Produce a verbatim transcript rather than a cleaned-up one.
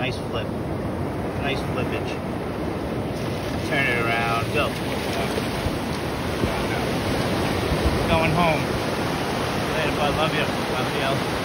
Nice flip. Nice flippage. Turn it around. Go. Going home. Later, bud. Love you. Love you.